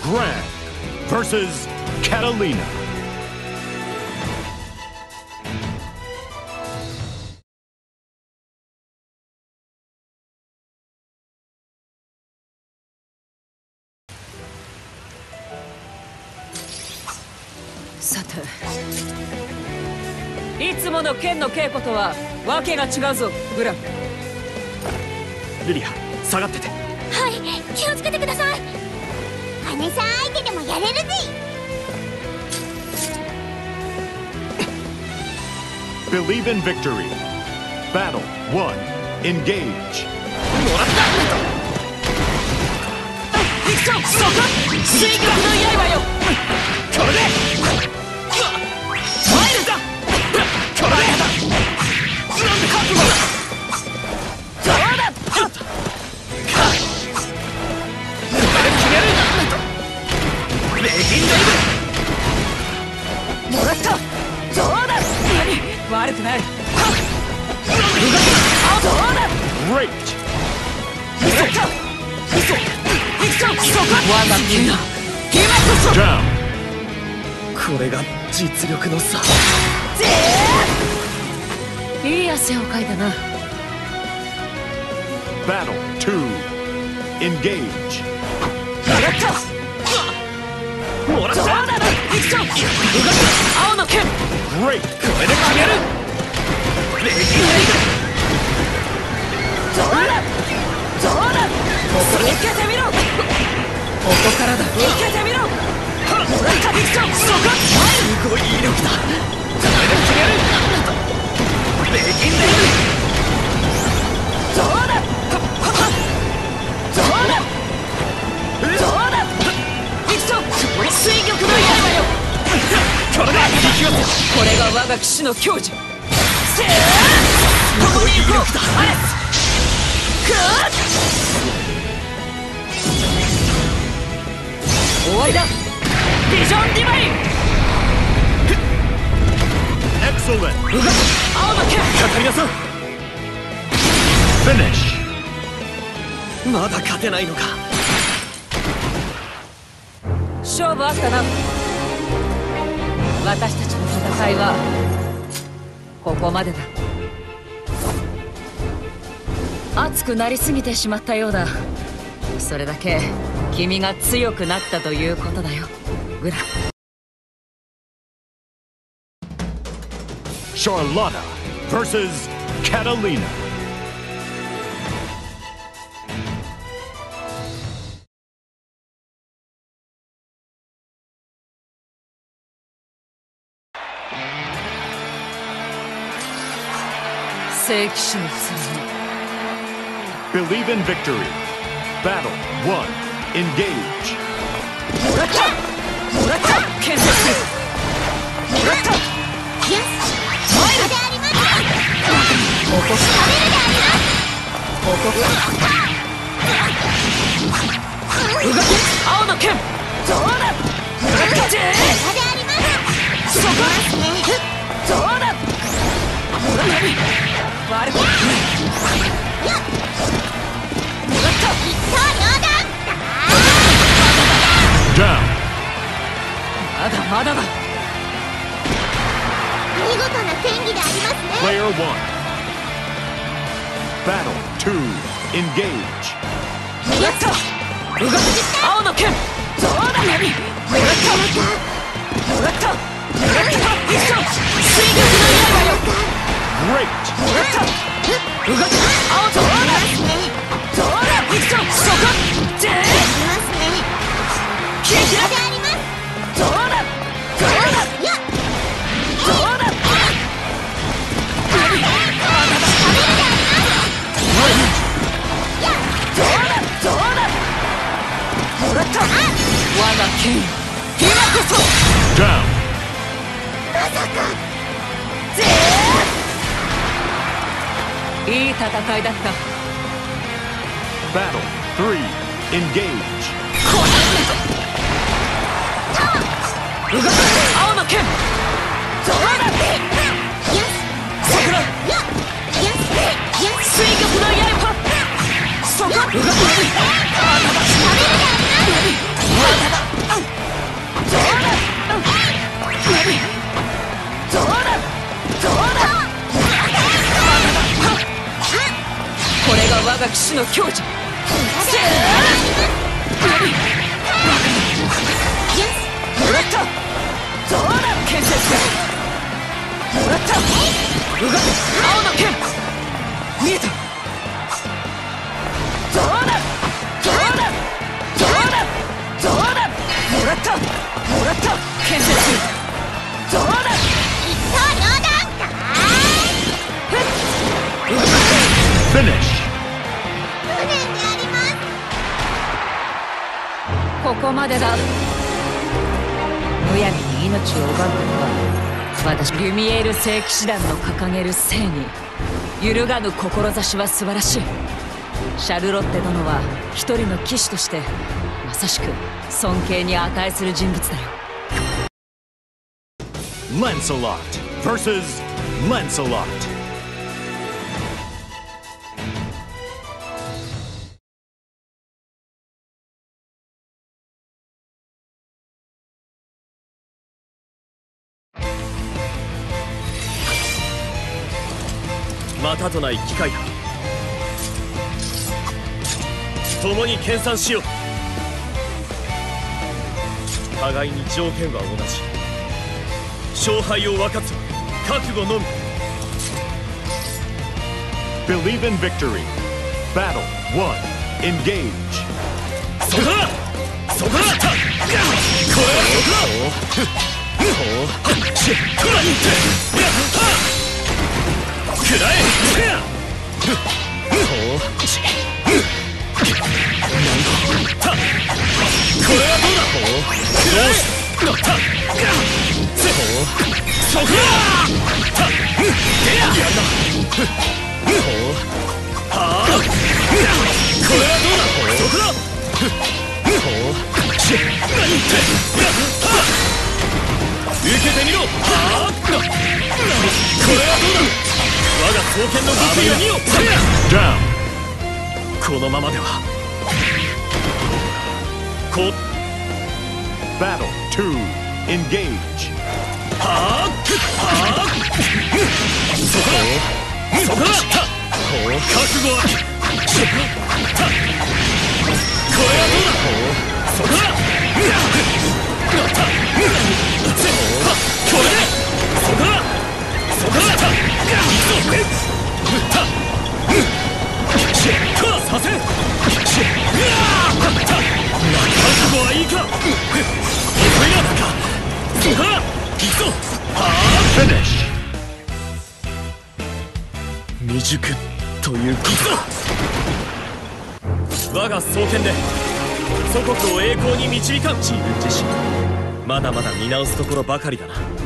Grand versus Catalina. さて、いつもの剣の稽古とはわけが違うぞ、ブラン。 リリア、下がってて。 はい、気をつけてください。姉さん相手でもやれるぜ。 Believe in victory. Battle 1. Engage. もらった。行くぞ、そこ。水極の刃よ。これで。参るか。これで。覚悟だ。どうだ。レギンドイブもらった。どうだ。悪くない。どうだ。 Great. 行くぞ。そこ。我が剣だ。今こそ。 Down. これが実力の差。 いい汗をかいたな。 Battle 2. Engage. もらった。行くぞ。青の剣。 Great. これで決める。レギンドイブ。どうだ。ここに受けてみろ。ここからだ。受けてみろ。もらった。行くぞ。そこ。 すごい威力だ。 これで決める。レギンドイブ。どうだ。水玉の刃よ。これが我が騎士の矜持。せーここに行こう。アレスクーッ。終わりだ。ビジョンディバイン。 Excellent. 青の剣。 カタリナさん、 Finish. まだ勝てないのか。 勝負あったな。私たちの戦いはここまでだ。熱くなりすぎてしまったようだ。それだけ君が強くなったということだよ、グラ。 Charlotta versus Catalina. Believe in victory. Battle 1. Engage. もらった。剣です。もらった。 よし、それであります。 ここ食べるであります。 ここ青の剣。どうだ。もらった。 それであります。 そこ。どうだ。悪くない。もらった。 一刀両断。 Down. まだだ。 見事な戦技でありますね。 Player 1. Battle 2. Engage. やった。青の剣。どうだ。もらった。一緒。水玉の刃よ。 Great. もらった。青とどうだ。一緒。そこ。キラキラ。どうだ。もらった。我が剣よ、今こそ。 Down. いい戦いだった。 Battle 3. Engage. 青の剣。どうだ。桜。水玉の刃。そこ。まだだ。 我が騎士の強者。もらった。どうだ建設もらった。うが青の剣見えた。どうだどうだどうだどうだもらったもらった建設どうだ一刀両断か Finish. 無念であります。 ここまでだ。むやみに命を奪うことは私リュミエール聖騎士団の掲げる正義揺るがぬ志は素晴らしい。シャルロッテ殿は一人の騎士としてまさしく尊敬に値する人物だよ。 Lancelot versus Lancelot. またとない機会だ。共に研鑽しよう。互いに条件は同じ。勝敗を分かつは覚悟のみ。 Believe in victory. Battle 1. Engage. そこだそこだこれはそこだくらえこれはどうだくらえそこだやんだはあこれはどうだそこだ受けてみろはあこれはどうだ我が双剣の極意を見よ Down. このままではこ Battle 2. Engage. はあはあそこだそこだ覚悟はこれはどうだそこだこれでそこだそこださせ覚悟はいいか遅いなだかそこだ行くぞはあ Finish. 未熟ということだ。我が双剣で祖国を栄光に導かん。自分自身まだまだ見直すところばかりだな。